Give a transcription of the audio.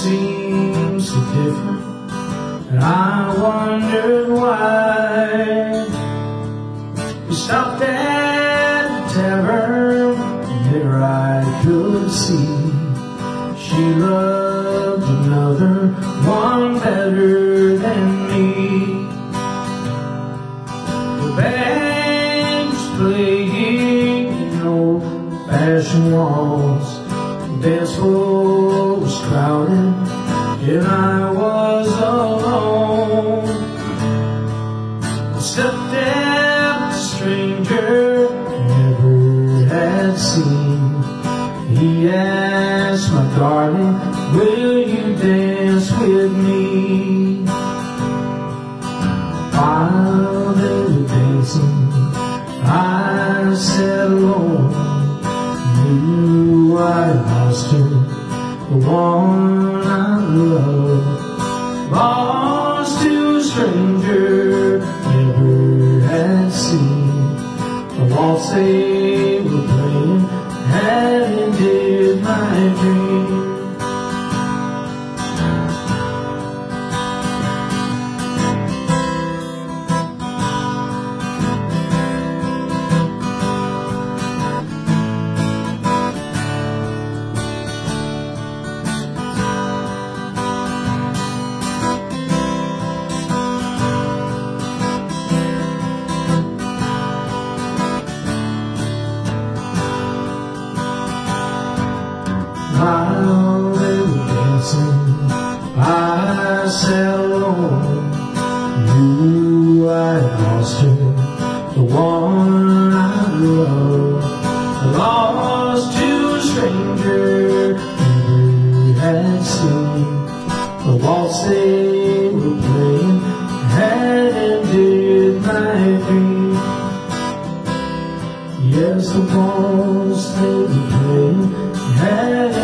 seemed so different, and I wondered why. We stopped at the tavern, and there I could see she loved another one better than me. The band was playing in old-fashioned walls. The dance floor was crowded, and I was alone. I stepped out, a stranger I never had seen. He asked, my darling, will you dance with me? While they were dancing, I sat alone. Knew I lost her, the one I loved. Lost to a stranger never had seen. The waltz they were playing had ended my dream. While they were dancing, I sat alone. Knew I lost her, the one I loved. I lost to a stranger never had seen. The waltz they were playing had ended my dream. Yes, the waltz they were playing had